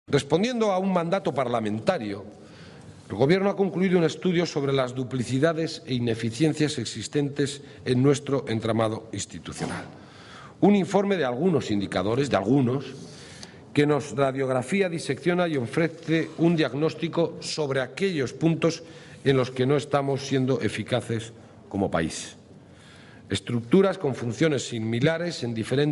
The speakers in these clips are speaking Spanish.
Respondiendo a un mandato parlamentario, el Gobierno ha concluido un estudio sobre las duplicidades e ineficiencias existentes en nuestro entramado institucional. Un informe de algunos indicadores, que nos radiografía, disecciona y ofrece un diagnóstico sobre aquellos puntos en los que no estamos siendo eficaces como país. Estructuras con funciones similares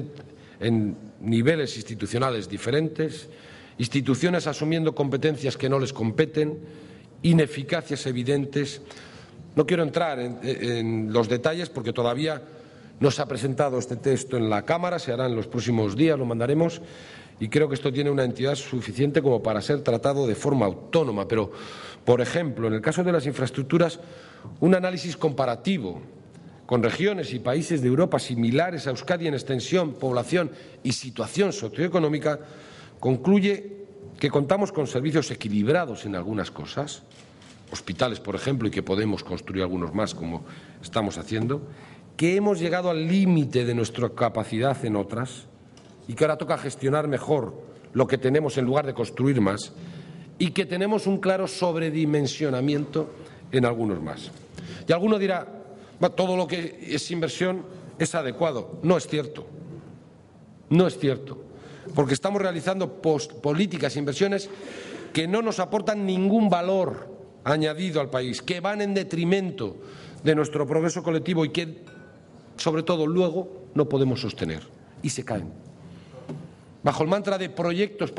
en niveles institucionales diferentes, instituciones asumiendo competencias que no les competen, ineficacias evidentes. No quiero entrar en los detalles porque todavía no se ha presentado este texto en la Cámara, se hará en los próximos días, lo mandaremos, y creo que esto tiene una entidad suficiente como para ser tratado de forma autónoma. Pero, por ejemplo, en el caso de las infraestructuras, un análisis comparativo con regiones y países de Europa similares a Euskadi en extensión, población y situación socioeconómica, concluye que contamos con servicios equilibrados en algunas cosas, hospitales, por ejemplo, y que podemos construir algunos más, como estamos haciendo, que hemos llegado al límite de nuestra capacidad en otras y que ahora toca gestionar mejor lo que tenemos en lugar de construir más, y que tenemos un claro sobredimensionamiento en algunos más. Y alguno dirá, todo lo que es inversión es adecuado. No es cierto. No es cierto. Porque estamos realizando políticas e inversiones que no nos aportan ningún valor añadido al país, que van en detrimento de nuestro progreso colectivo y que, sobre todo, luego no podemos sostener y se caen. Bajo el mantra de proyectos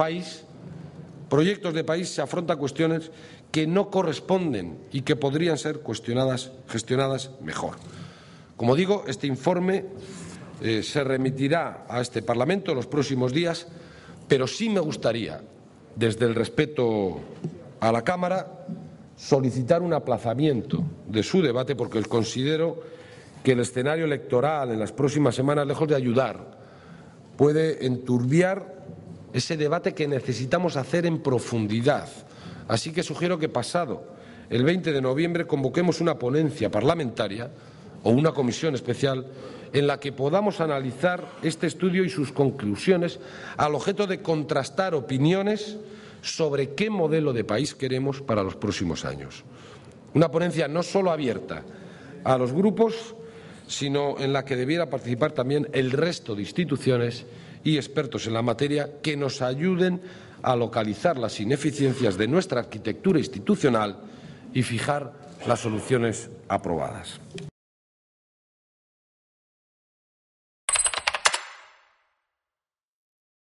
de país se afrontan cuestiones que no corresponden y que podrían ser gestionadas mejor. Como digo, este informe se remitirá a este Parlamento en los próximos días, pero sí me gustaría, desde el respeto a la Cámara, solicitar un aplazamiento de su debate, porque considero que el escenario electoral en las próximas semanas, lejos de ayudar, puede enturbiar ese debate que necesitamos hacer en profundidad. Así que sugiero que pasado el 20 de noviembre convoquemos una ponencia parlamentaria o una comisión especial en la que podamos analizar este estudio y sus conclusiones al objeto de contrastar opiniones sobre qué modelo de país queremos para los próximos años. Una ponencia no solo abierta a los grupos, sino en la que debiera participar también el resto de instituciones y expertos en la materia que nos ayuden a localizar las ineficiencias de nuestra arquitectura institucional y fijar las soluciones aprobadas.